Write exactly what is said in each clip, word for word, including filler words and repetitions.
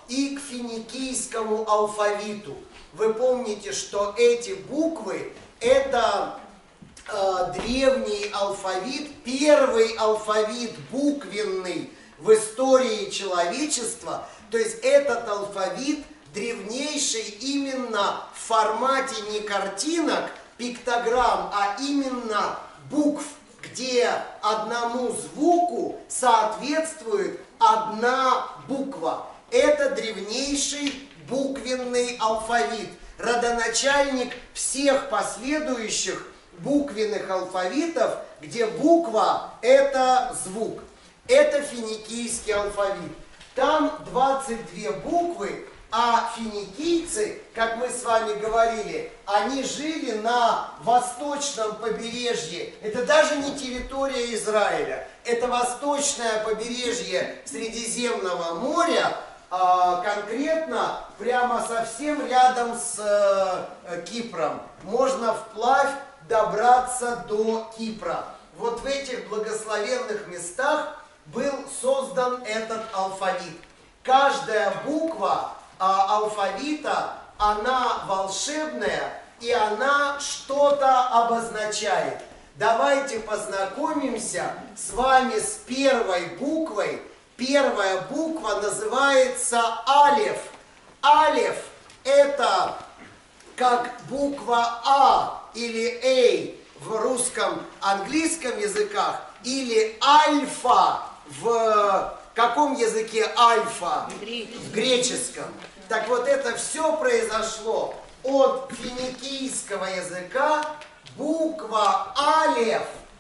и к финикийскому алфавиту. Вы помните, что эти буквы – это э, древний алфавит, первый алфавит буквенный в истории человечества. То есть этот алфавит древнейший именно в формате не картинок, пиктограмм, а именно букв, где одному звуку соответствует одна буква. Это древнейший буквенный алфавит, родоначальник всех последующих буквенных алфавитов, где буква – это звук. Это финикийский алфавит. Там двадцать две буквы, а финикийцы, как мы с вами говорили, они жили на восточном побережье. Это даже не территория Израиля, это восточное побережье Средиземного моря, конкретно прямо совсем рядом с Кипром. Можно вплавь добраться до Кипра. Вот в этих благословенных местах был создан этот алфавит. Каждая буква а, алфавита, она волшебная, и она что-то обозначает. Давайте познакомимся с вами с первой буквой. Первая буква называется алеф. Алеф – это как буква А или Эй в русском, английском языках, или альфа в каком языке альфа? В греческом. Так вот, это все произошло от финикийского языка. Буква алеф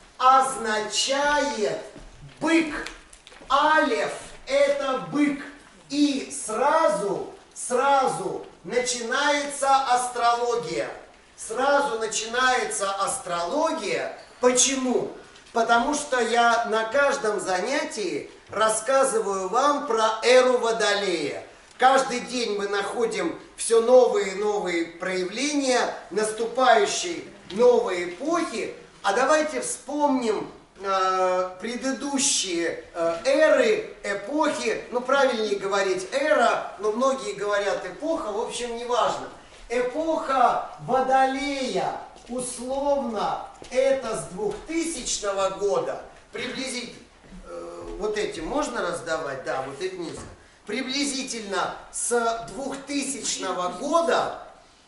означает бык. Алеф – это бык. И сразу, сразу начинается астрология. Сразу начинается астрология. Почему? Потому что я на каждом занятии рассказываю вам про эру Водолея. Каждый день мы находим все новые и новые проявления наступающей новой эпохи. А давайте вспомним э, предыдущие э, эры, эпохи. Ну, правильнее говорить эра, но многие говорят эпоха, в общем, неважно. Эпоха Водолея, условно, это с двухтысячного года, приблизительно, э, вот эти можно раздавать? Да, вот эти нельзя. Приблизительно с двухтысячного года,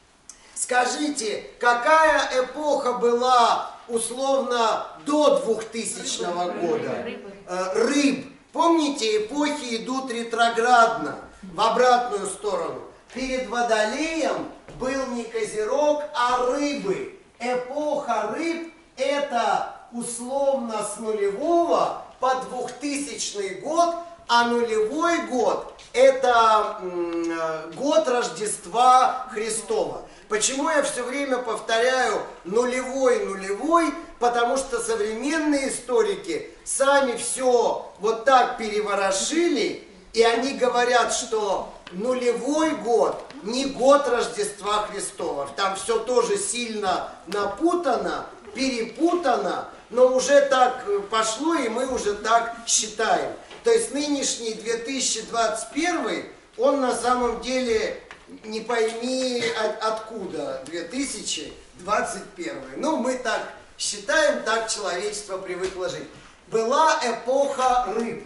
скажите, какая эпоха была условно до двухтысячного года? Э, рыб. Помните, эпохи идут ретроградно, в обратную сторону. Перед Водолеем был не Козерог, а рыбы. Эпоха рыб – это условно с нулевого по двухтысячный год, а нулевой год – это год Рождества Христова. Почему я все время повторяю нулевой-нулевой? Потому что современные историки сами все вот так переворошили, и они говорят, что нулевой год не год Рождества Христова. Там все тоже сильно напутано, перепутано, но уже так пошло, и мы уже так считаем. То есть нынешний две тысячи двадцать первый, он на самом деле не пойми от, откуда две тысячи двадцать первый. Ну, мы так считаем, так человечество привыкло жить. Была эпоха рыб.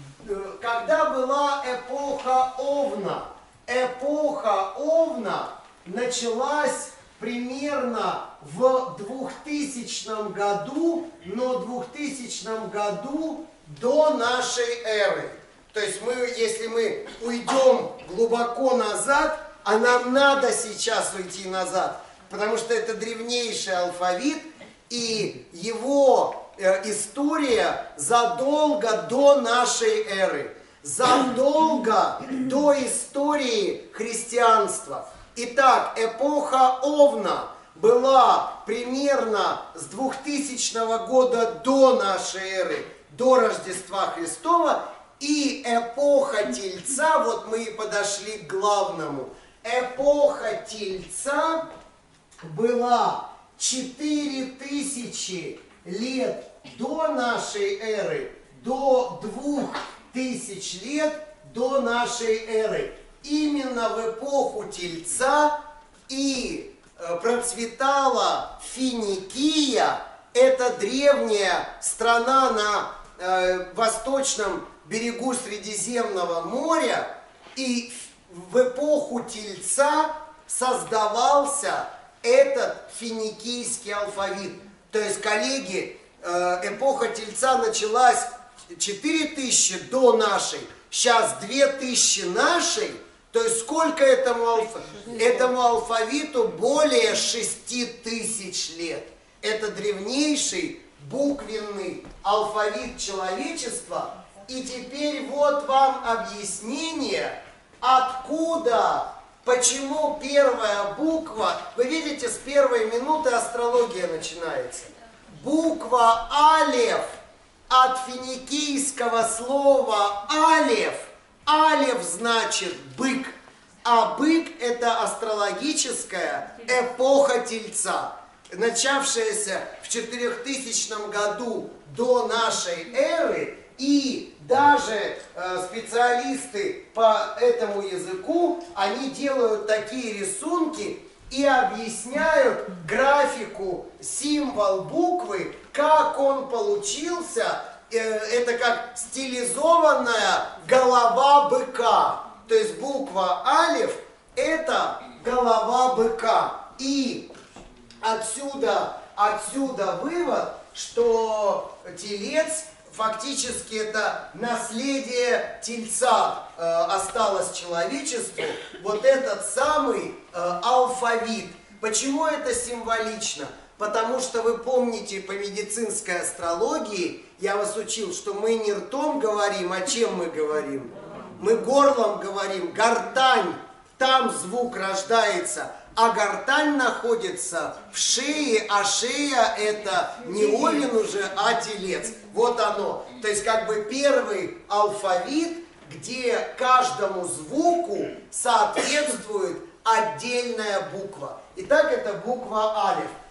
Когда была эпоха Овна? Эпоха Овна началась примерно в двухтысячном году, но в двухтысячном году до нашей эры. То есть мы, если мы уйдем глубоко назад, а нам надо сейчас уйти назад, потому что это древнейший алфавит, и его э, история задолго до нашей эры, задолго до истории христианства. Итак, эпоха Овна была примерно с двухтысячного года до нашей эры, до Рождества Христова, и эпоха Тельца, вот мы и подошли к главному. Эпоха Тельца была четыре тысячи лет до нашей эры, до двух тысяч лет до нашей эры. именно в эпоху Тельца и процветала Финикия. Это древняя страна на э, восточном берегу Средиземного моря. И в эпоху Тельца создавался этот финикийский алфавит. То есть, коллеги, э, эпоха Тельца началась четыре тысячи до нашей, сейчас две тысячи нашей. То есть сколько этому, алф... этому алфавиту? Более шести тысяч лет. Это древнейший буквенный алфавит человечества. И теперь вот вам объяснение, откуда, почему первая буква, вы видите, с первой минуты астрология начинается. Буква Алеф от финикийского слова Алеф. Алеф значит бык, а бык это астрологическая эпоха Тельца, начавшаяся в четырехтысячном году до нашей эры, и даже э, специалисты по этому языку, они делают такие рисунки и объясняют графику, символ буквы, как он получился. Это как стилизованная голова быка. То есть буква Алеф это голова быка. И отсюда, отсюда вывод, что Телец фактически это наследие Тельца э, осталось человечеству. Вот этот самый э, алфавит. Почему это символично? Потому что вы помните по медицинской астрологии, я вас учил, что мы не ртом говорим, а чем мы говорим? Мы горлом говорим, гортань, там звук рождается, а гортань находится в шее, а шея это не Овен уже, а Телец. Вот оно. То есть как бы первый алфавит, где каждому звуку соответствует отдельная буква. Итак, это буква Алеф.